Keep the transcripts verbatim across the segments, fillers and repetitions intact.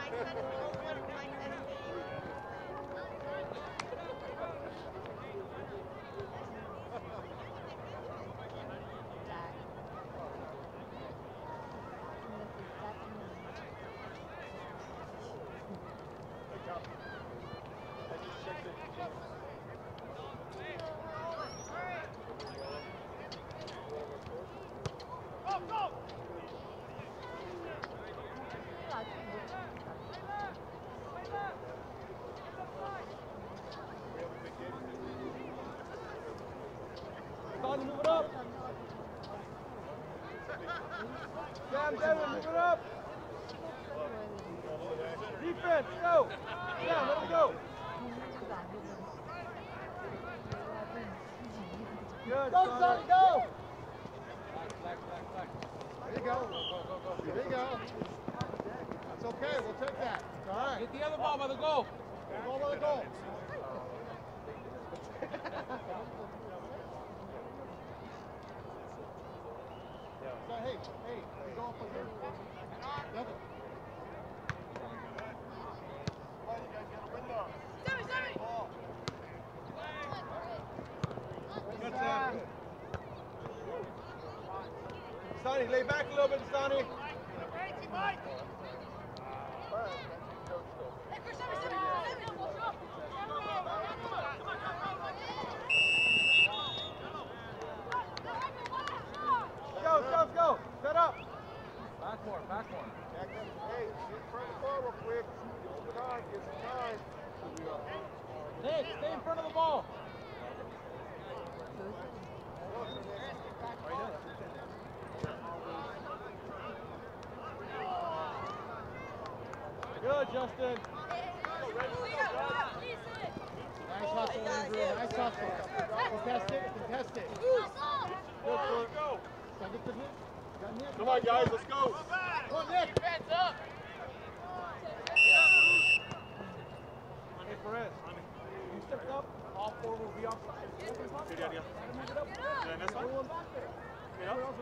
Move it up. Sam, Devin, move it up. Defense, go. Sam, let him go. Good. Go, Sonny, go. There you go. There you go. That's okay. We'll take that. All right. Get the other ball by the goal. Ball by the goal. So, hey, hey, you go up on here. Devin. Oh, you guys got a window. Sammy, Sammy! Ball. Good, Sam. Sonny, lay back a little bit, Sonny. Mike! Hey, Chris, Sammy, Sammy! Go, go, go. Set up. Back more, back more. Hey, get in front of the ball real quick. Open on, get some time. Nick, stay in front of the ball. Good, Justin. Nice hustle, Andrew. Nice hustle. Contest it, contest it. Good, go. Send it to Nick. Got Nick. Come on, guys, let's go. Come on, Nick. Defense up! Hey, Perez. You stepped up, all four will be offside. Good idea. Yeah, that's fine. Get up.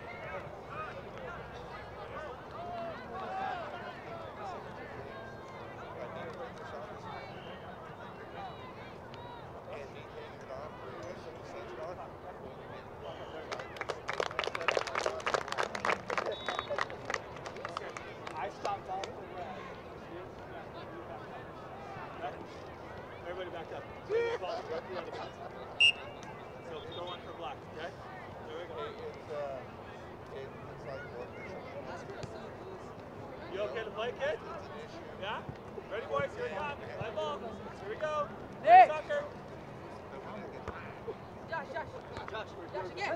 I stopped all for red. Everybody back up. Ball directly on the outside. So go on for black, okay? There we go. It's, uh, it's like what? You okay to play, kid? Yeah? Ready, boys? Here we come. Play ball. Here we go. Nick! Soccer. Josh, Josh. Josh, Josh again.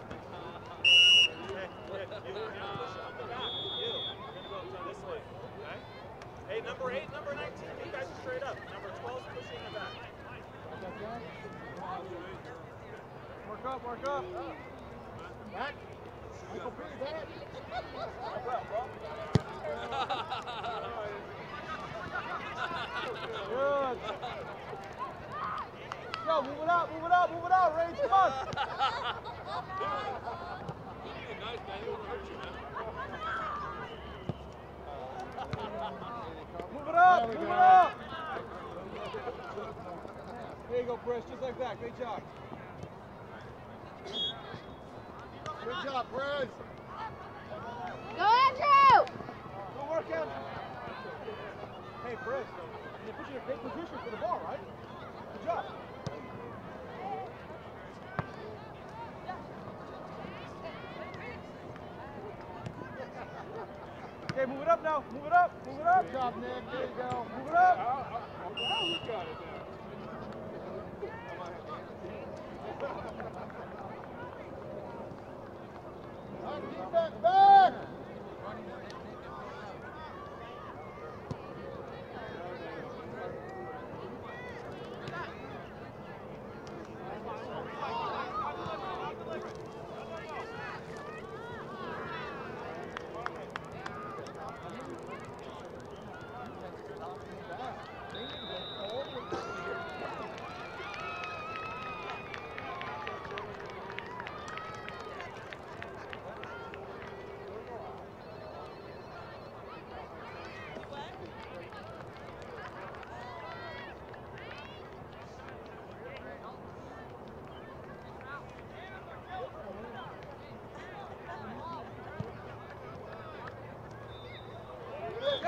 Hey, you, you, on the back. You. You're going to go this way, okay? Hey, number eight, number nineteen, you guys are straight up. Number twelve is pushing in the back. Work up, work up. Back. Michael P, back. Good. Yo, move it up, move it up, move it up, Rage, come on. Nice, man. He won't hurt you, man. Move it up, move it up. There you go, Chris, just like that. Great job. Good job, Chris. Go, Andrew! Good work, Andrew. Hey, Chris, they put you in a great position for the ball, right? Good job. Okay, move it up now. Move it up. Move it up. Good job, Nick. There you go. Move it up. Now we got it now. Defense back.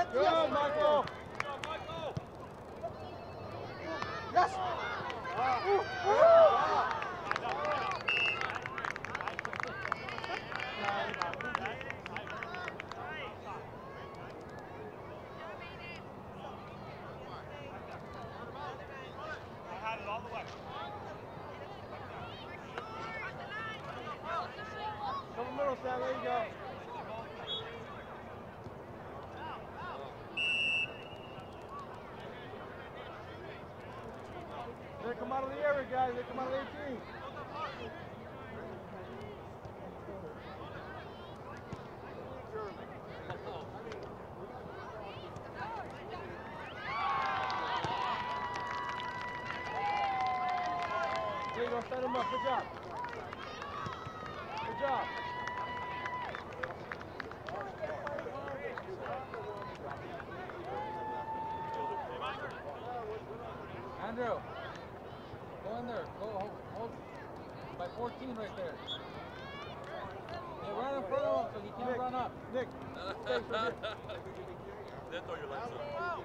Good, Michael. Yes! I had it all the way. Come middle, Sam. There you go. They come out of the area, guys. They come out of the eighteen. There you go. Set him up. Good job. Good job. Andrew, go in there. Go hold, hold by fourteen right there. Hey, run in front of him so he can't Nick, run up. Nick, stay right here. Then throw your legs up.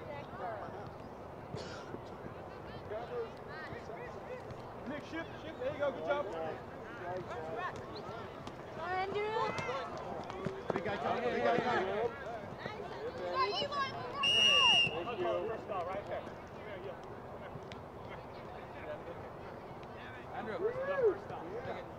Nick, shift, shift. There you go. Good job. Andrew. Big guy coming. Big guy coming. Right there. Andrew, First down. take it.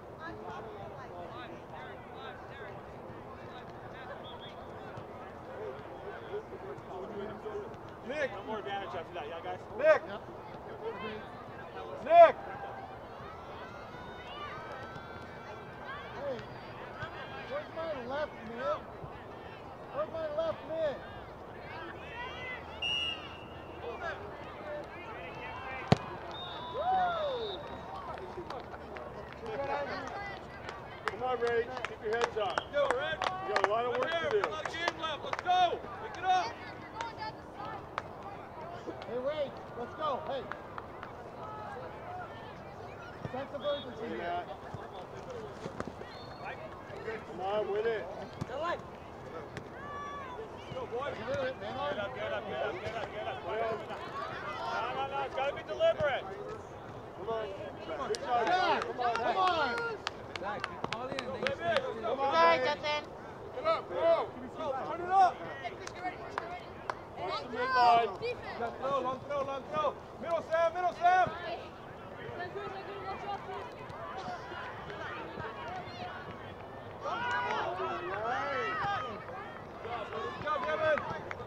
Nick. No more advantage after that, yeah, guys? Nick. Nick. Hey, where's my left mid? Where's my left mid? Come on, Ray. Keep your heads up. Go, Red. You got a lot of work to do. A lot of game left. Let's go. Pick it up. Hey, Ray, let's go. Hey. Sense of urgency Win here. that. Come on, win it. Go, boys. Get it, man on. Get up, get up, get up, get up, get up. No, no, no. It's got to be deliberate. Come on. Good job. Yeah, come on, come on. Zach, keep calling and Go, then baby. you Come All on, right, baby. Justin. Get up, go. Turn it up. Watch the midline. Long throw, long throw, long throw. Middle, Sam, middle, Sam. Good job, Devin.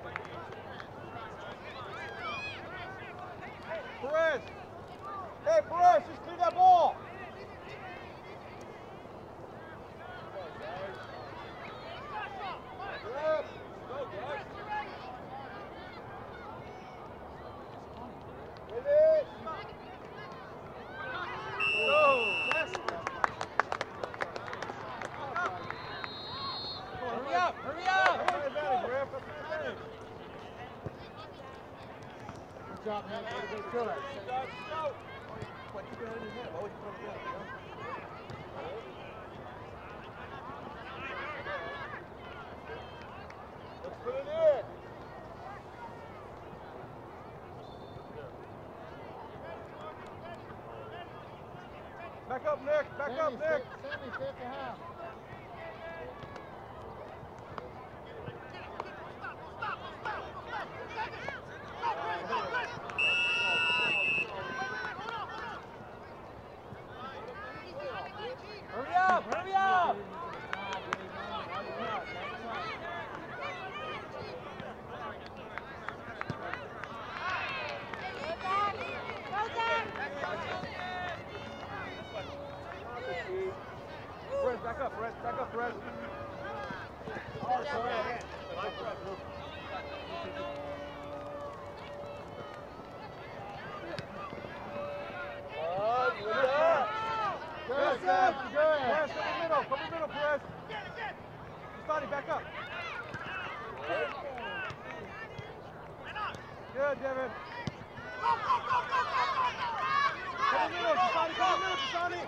Perez. Hey, Perez, just clear that ball. Good. go, guys. Hit it. Go. Yes. Hurry up, hurry up. That's my advantage, Ref. That's my advantage. Good job, man. Way to go, kill it. What you got in your head? Why would you put it down, you know? Let's put it in. Back up, Nick. Back up, Nick. Sammy, stay at the half. Hurry up, hurry up. Perez, back up, Perez. Back up, Perez. Good, Sam. Good. Perez, come in the middle. Come in the middle, Perez. Stani, back up. Good, Devin. Come in the middle, Stani. Come in the middle, Stani.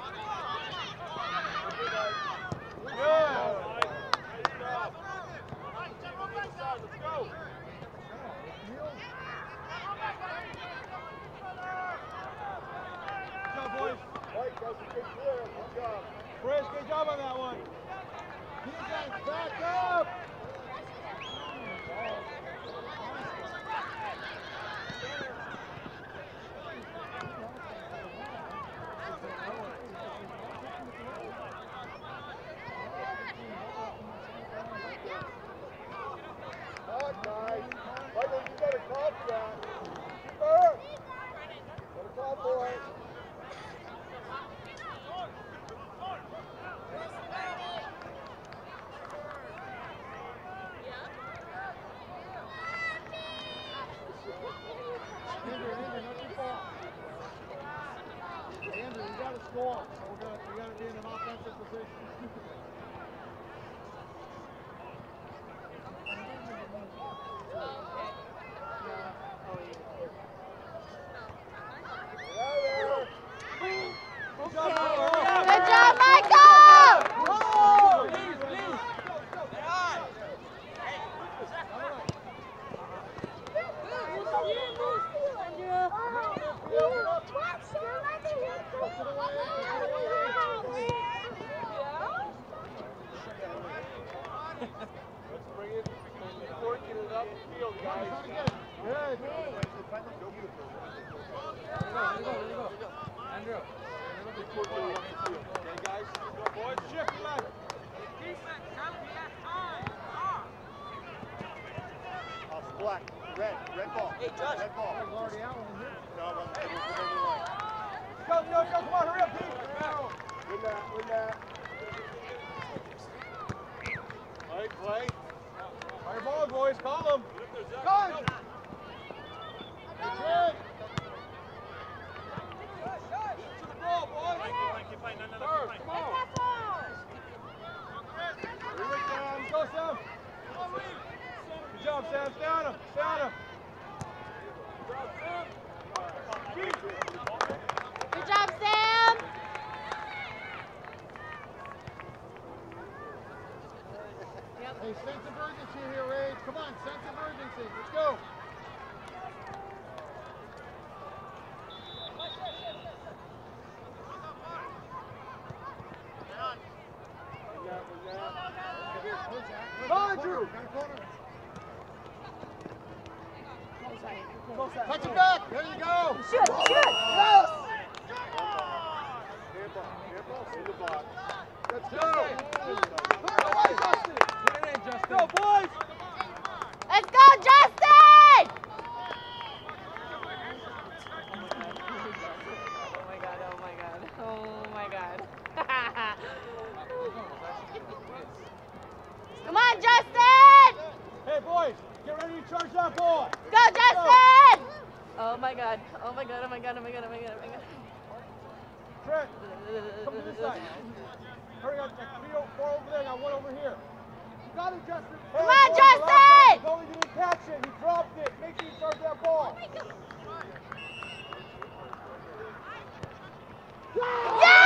Good. Let's go. Back up! Not nice. Michael, you got a call for that. Keeper! Got a call for it. Andrew, Andrew, not too far. Andrew, you got to score. So we're gonna, we got to be in an offensive position. Good job, Michael! Please, please. Let's bring it, working it up the field, guys. Good. There you go, there you go. Andrew. A little bit too far. Okay, guys, go boys, shift left. Off black, red, red ball. Hey, Josh. Red ball. There's already out one here. No, I'm going to go over the line. Go, go, go, come on, hurry up, Pete. Win that, win that. Play, play. Fire ball, boys, call them. Call him. Good. To the ball, boys. Keep playing, no, no, no, First, keep come playing. on. Here we go. Go, Sam. Good job, Sam. Stay on him. Stay on him. Good job, Sam! Hey, sense of urgency here, Rage. Come on, sense of urgency. Let's go. Come on, Drew. Touch it back. There you go. Shoot, shoot! Close! In the box. Let's go. Put it in, Justin. Go, boys. Let's go, Justin! Oh my god, oh my god, oh my god. Come on, Justin! Hey, boys. Get ready to charge that ball. Go, Justin! Oh my god, oh my god, oh my god, oh my god, oh my god, oh my god. Trent, come to this side. Hurry up. Like three, four over there. Got one over here. You got it, Justin. Come Hey, on, boys, Justin! the last time, he didn't catch it. He dropped it. Make sure you charge that ball. Yeah!